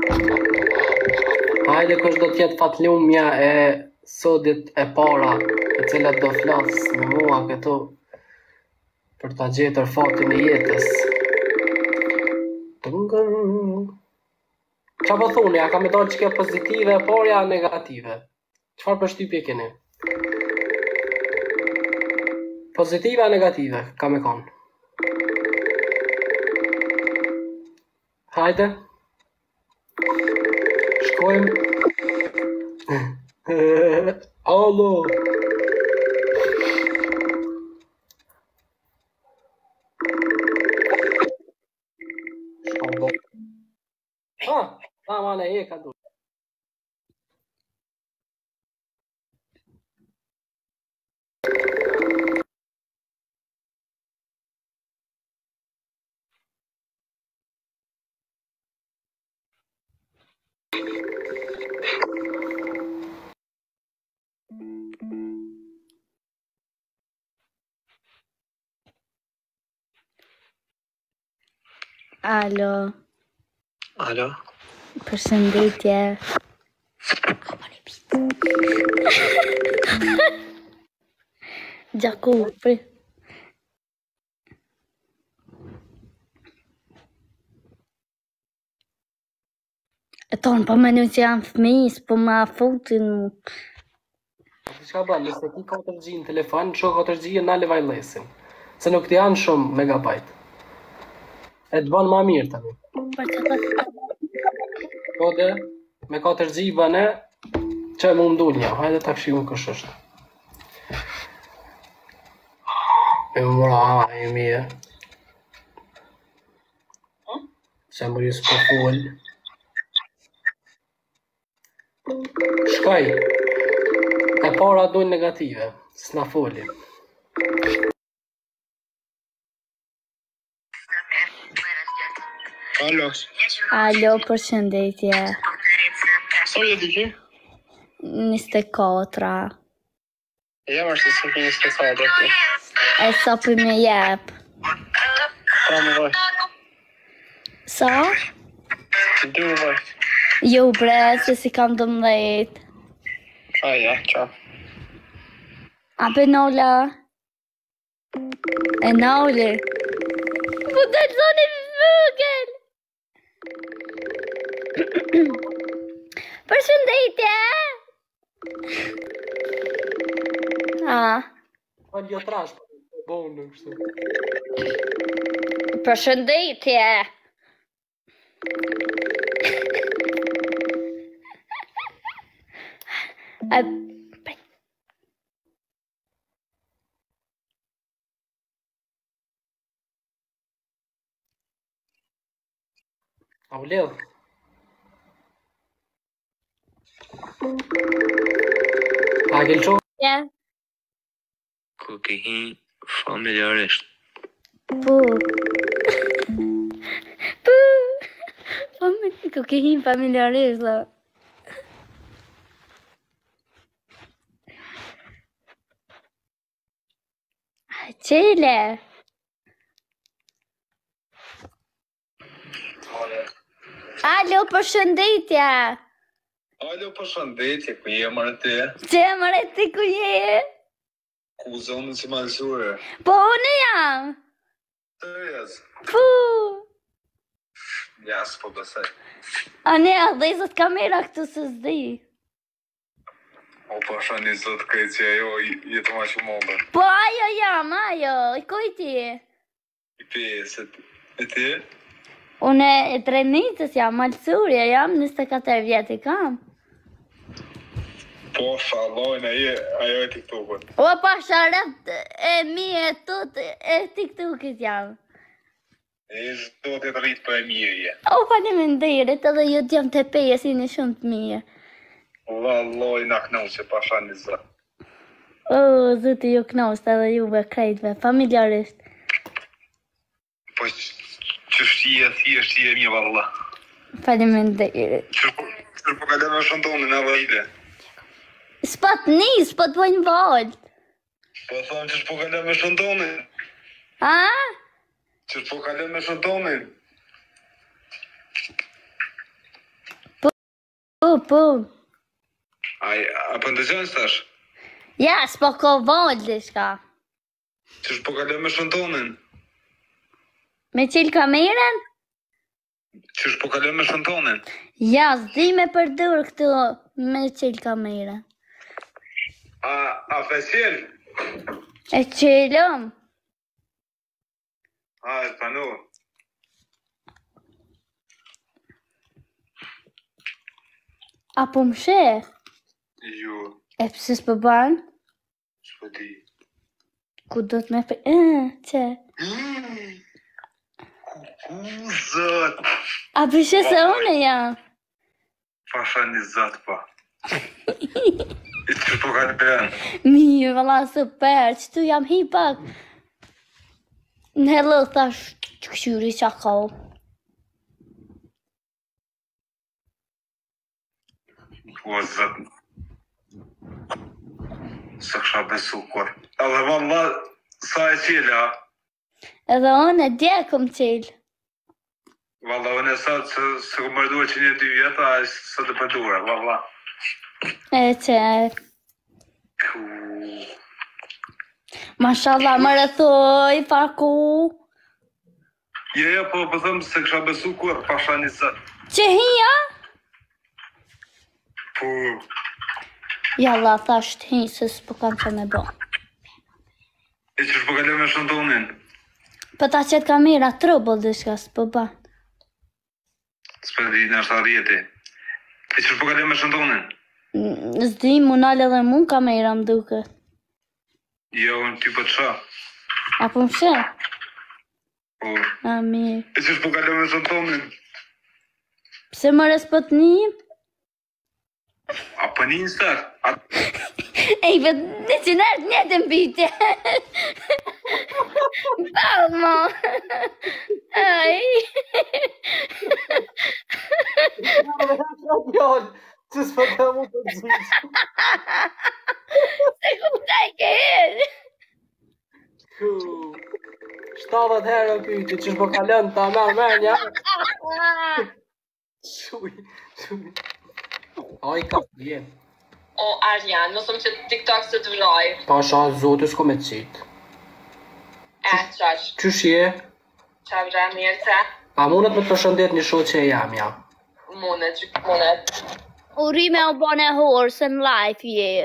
Hajde kush do t'jetë fatlumja e sodit e para, e cilat do flasë me mua këtu për ta gjetër fatin e jetës. Qa po thuni, a ka me dalë qike pozitive e parja negative? Qfar përshtypje keni? Pozitive a negative, ka me konë? Hajde. Shkojmë. Allo. Shkojmë. Mane, e ka du. Alo. Alo. Përshëndetje. Gjaku, pri. E tonë, po menu që janë fëmijës, po ma futin. Shka bën, nëse ti 4G në telefon, që 4G e nale vajlesin. Se nuk të janë shumë megabajt. E të banë ma mirë të mi. Po dhe, me 4G bëne, që e mu mdull një, hajde ta këshimu kësh është. E mëra, e mije. Se më rrisë për full. Shkaj. E para dojnë negative, s'na foli. Alo. Alo, përshëndetje. Sa vjetë i ki? 24. Jam është të sëpë 24. E sa për me jep. Pra më vaj. Sa? Du më vaj. Jo bre, se si kam 12. Aja, qa. A për nola? E noli? Po të zoni vëgën! Përshëndetje! Po një trash, po bonë në kështu. Përshëndetje! A u ledh? A gjelqo? Ja. Ku ke hi familjarisht. Po. Po. Ku ke hi familjarisht, dhe. Qele. Alo, përshëndetje. Alo, përshëndetje, ku je mërë ti? Që mërë ti ku je? Ku zonë si Malsore? Po, unë jam. Serios? Po. Ja, s'po besaj. A ne, a dhezët kamera këtu së zdi. O, pasha një zotë kaj që ajo jetë ma që mëndër. Po, ajo jam, ajo. I kuj ti? I peset. E ti? Unë e trenicës jam, Malsore, jam 24 vjetë i kam. Po, shalojnë, ajo e TikTokut. O, pasha rëpt e mi e tot e TikTokit jam. E do të rritë për e mirë je. O, faleminderit, edhe ju t'jam të peje si një shumë të mirë. Valloj, na knau që pasha një zë. O, zëti ju knost edhe juve krejtve, familjarisht. Po, që shqie, thjesht je mirë, valla. Faleminderit. Qërë po kalem e shëndonin, në vajde. S'pat një, s'pat pojnë valë. Po, thonë që shpo kalem e shëndonin. A? Që shpo kalem e shëndonin. po. Apo ndëgjon thash? Ja, s'po ko vol diçka. Ç'është po kaloj me shëntonin? Me qil kamerën? Ç'është po kaloj me shëntonin? Ja, s'di me përdur këtu me qil kamerën. A faqel? E qilëm? E panu. Apo më sheh? Jo, E pse s'po ban? s'po di. Ku do të me që? Zot! A përshë se une jam? Pasha një zot po. I që po ka të bërën? Mirë, valla, super, që tu jam hi pak. Në hello, thash, që këshyri qa ka. O zot. Së kësha besu kur. Edhe valla, sa e qile, a? Edhe unë e dje këm qilë. Valla, unë e sot se ku mërduar që një 2 vjeta, a së të përdura, valla. E që... Mashallah, më rëthoj, faku. Ja, po thëmë se kësha besu kur, pasha një zot. Që hija? Po, Jalla, thash të hi, se s'po kam që me bo. e që shpo kaloj me shëntonin? Po ta qëtë kamera, trubull dishka, s'po ban. S'pe di në është arjeti. E që shpo kaloj me shëntonin? S'di, mu nalë edhe mu kamera më duke. Jo, unë ty po të qa. Apo më shë? Po, A, mirë. e që shpo kaloj me shëntonin? Pse më respot një? A për një sër? Ej, për në që nërë një të mbite. Balë, mo. Aj. Që s'po të mu të gjithë. Se kuptaj ke herë. 70 herë pyti, që s'po kalën ta merr nja. Shuj. Aj ka bje. O, Arjan, mësëm që TikTok së të vroj. Pasha zotë s'ko me qitë. Qash, Qysh je? qa vre mirë te? A mundet me të përshëndet një shoq që e jam ja? Munet, që munet. Urime u bane horë, se në life je.